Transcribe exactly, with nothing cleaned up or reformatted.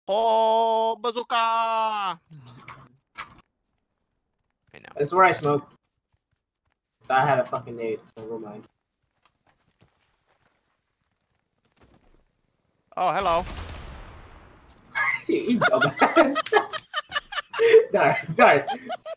Oh, bazooka! I know. That's where I smoke. I had a fucking nade, so never mind. Oh, hello. You dumbass. Guard, guard.